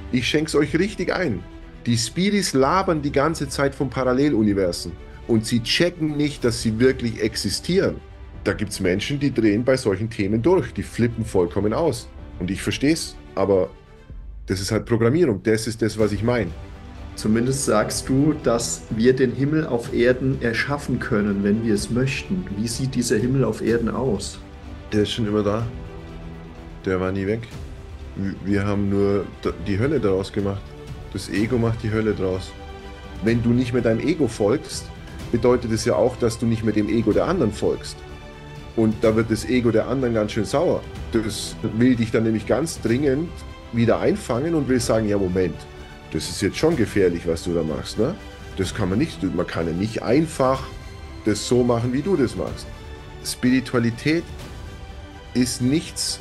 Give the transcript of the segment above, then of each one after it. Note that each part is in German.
Ich schenk's euch richtig ein. Die Speedies labern die ganze Zeit von Paralleluniversen und sie checken nicht, dass sie wirklich existieren. Da gibt's Menschen, die drehen bei solchen Themen durch, die flippen vollkommen aus. Und ich versteh's, aber das ist halt Programmierung. Das ist das, was ich meine. Zumindest sagst du, dass wir den Himmel auf Erden erschaffen können, wenn wir es möchten. Wie sieht dieser Himmel auf Erden aus? Der ist schon immer da. Der war nie weg. Wir haben nur die Hölle daraus gemacht. Das Ego macht die Hölle draus. Wenn du nicht mehr deinem Ego folgst, bedeutet es ja auch, dass du nicht mehr dem Ego der anderen folgst. Und da wird das Ego der anderen ganz schön sauer. Das will dich dann nämlich ganz dringend wieder einfangen und will sagen, ja Moment, das ist jetzt schon gefährlich, was du da machst, ne? Das kann man nicht, man kann ja nicht einfach das so machen, wie du das machst. Spiritualität ist nichts,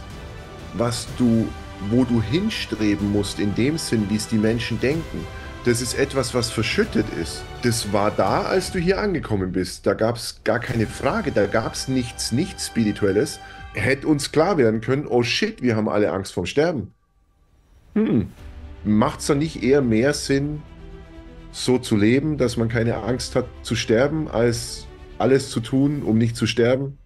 wo du hinstreben musst, in dem Sinn, wie es die Menschen denken. Das ist etwas, was verschüttet ist. Das war da, als du hier angekommen bist. Da gab es gar keine Frage, da gab es nichts Spirituelles. Hätte uns klar werden können, oh shit, wir haben alle Angst vorm Sterben. Macht es dann nicht eher mehr Sinn, so zu leben, dass man keine Angst hat zu sterben, als alles zu tun, um nicht zu sterben?